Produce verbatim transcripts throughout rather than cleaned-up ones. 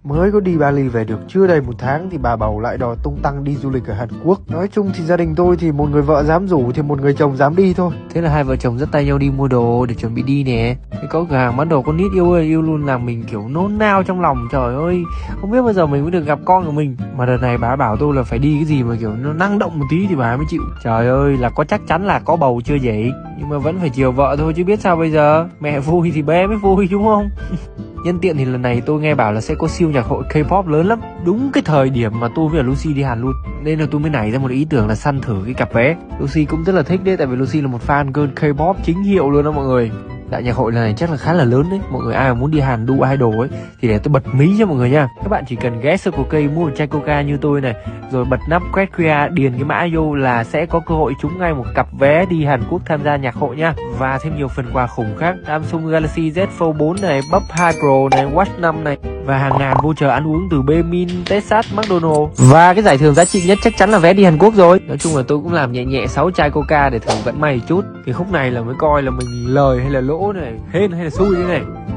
Mới có đi Bali về được chưa đầy một tháng thì bà bầu lại đòi tung tăng đi du lịch ở Hàn Quốc. Nói chung thì gia đình tôi thì một người vợ dám rủ thì một người chồng dám đi thôi. Thế là hai vợ chồng dắt tay nhau đi mua đồ để chuẩn bị đi nè. Thì có cửa hàng bán đồ con nít yêu ơi yêu luôn, làm mình kiểu nôn nao trong lòng. Trời ơi, không biết bao giờ mình mới được gặp con của mình. Mà đợt này bà bảo tôi là phải đi cái gì mà kiểu nó năng động một tí thì bà mới chịu. Trời ơi, là có chắc chắn là có bầu chưa vậy? Nhưng mà vẫn phải chiều vợ thôi chứ biết sao bây giờ. Mẹ vui thì bé mới vui đúng không? Nhân tiện thì lần này tôi nghe bảo là sẽ có siêu nhạc hội K-pop lớn lắm. Đúng cái thời điểm mà tôi với Lucy đi Hàn luôn. Nên là tôi mới nảy ra một ý tưởng là săn thử cái cặp vé. Lucy cũng rất là thích đấy, tại vì Lucy là một fan girl K-pop chính hiệu luôn đó mọi người. Đại nhạc hội lần này chắc là khá là lớn đấy. Mọi người ai mà muốn đi Hàn đu idol ấy thì để tôi bật mí cho mọi người nha. Các bạn chỉ cần ghé Circle K mua một chai Coca như tôi này, rồi bật nắp quét quy rờ điền cái mã vô là sẽ có cơ hội trúng ngay một cặp vé đi Hàn Quốc tham gia nhạc hội nha. Và thêm nhiều phần quà khủng khác, Samsung Galaxy Z Fold bốn này, Buds hai Pro này, Watch năm này, và hàng ngàn voucher ăn uống từ Baemin, Texas, McDonald's. Và cái giải thưởng giá trị nhất chắc chắn là vé đi Hàn Quốc rồi. Nói chung là tôi cũng làm nhẹ nhẹ sáu chai Coca để thử vận may chút. Thì khúc này là mới coi là mình lời hay là lỗ này, hên hay là xui thế này.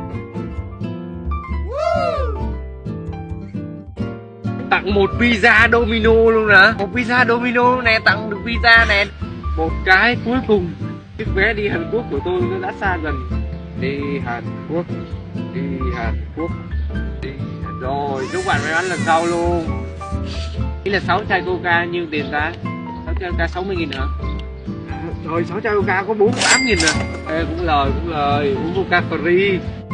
Tặng một pizza Domino luôn hả? Một pizza Domino nè, tặng được pizza nè. Một cái cuối cùng, chiếc vé đi Hàn Quốc của tôi nó đã xa dần. Đi Hàn Quốc, đi Hàn Quốc, đi Hàn... Rồi, chúc bạn may mắn lần sau luôn. Ý là sáu chai Coca nhiêu tiền ta? sáu chai Coca sáu mươi nghìn hả? Rồi sáu chai Coca có bốn mươi tám nghìn rồi. Ê, cũng lời, cũng lời, uống Coca free.